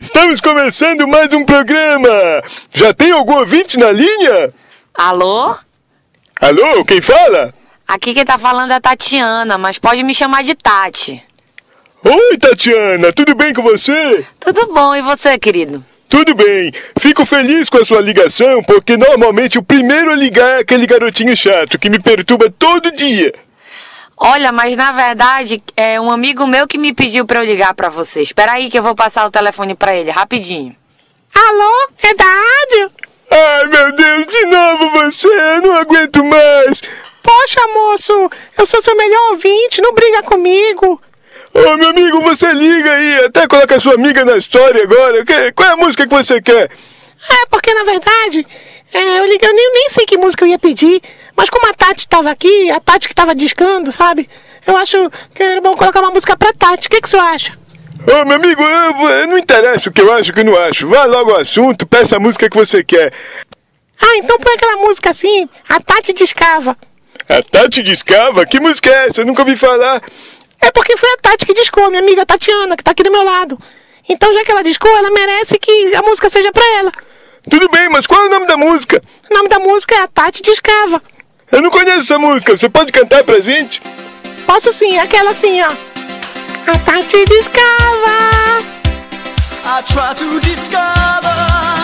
Estamos começando mais um programa. Já tem algum ouvinte na linha? Alô? Alô, quem fala? Aqui quem tá falando é a Tatiana, mas pode me chamar de Tati. Oi, Tatiana, tudo bem com você? Tudo bom, e você, querido? Tudo bem. Fico feliz com a sua ligação, porque normalmente o primeiro a ligar é aquele garotinho chato que me perturba todo dia. Olha, mas na verdade é um amigo meu que me pediu pra eu ligar pra você. Espera aí que eu vou passar o telefone pra ele, rapidinho. Alô, é da rádio? Ai, meu Deus, de novo você, eu não aguento mais. Poxa, moço, eu sou seu melhor ouvinte, não briga comigo. Ô, meu amigo, você liga aí, até coloca a sua amiga na história agora. Qual é a música que você quer? É, porque na verdade, eu liguei, eu nem sei que música eu ia pedir, mas como a Tati estava aqui, a Tati que estava discando, sabe? Eu acho que era bom colocar uma música pra Tati, o que você acha? Ô, meu amigo, eu não interessa o que eu acho e o que eu não acho. Vai logo ao assunto, peça a música que você quer. Ah, então põe aquela música assim, a Tati discava. A Tati discava? Que música é essa? Eu nunca ouvi falar. É porque foi a Tati que discou, minha amiga Tatiana, que tá aqui do meu lado. Então, já que ela discou, ela merece que a música seja pra ela. Tudo bem, mas qual é o nome da música? O nome da música é A Tati Discava. Eu não conheço essa música, você pode cantar pra gente? Posso sim, aquela assim, ó. A Tati discava. I try to discover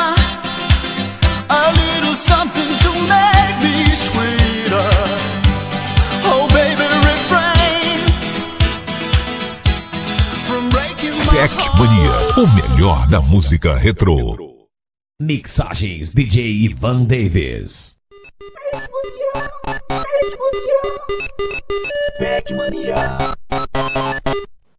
a little something to make me sweeter. Oh baby, refrain from breaking my Tech Mania, o melhor da música retrô. Mixagens DJ Ivan Davis. Tech Mania.